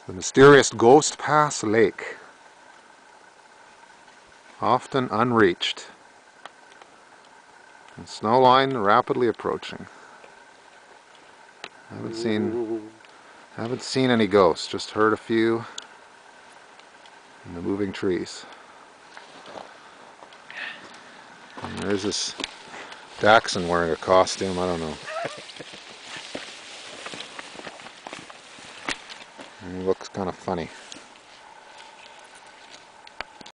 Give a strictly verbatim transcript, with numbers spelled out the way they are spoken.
The mysterious Ghostpass Lake, often unreached, and snow line rapidly approaching. I haven't seen, haven't seen any ghosts, just heard a few in the moving trees. And there's this Dachshund wearing a costume, I don't know. He looks kind of funny.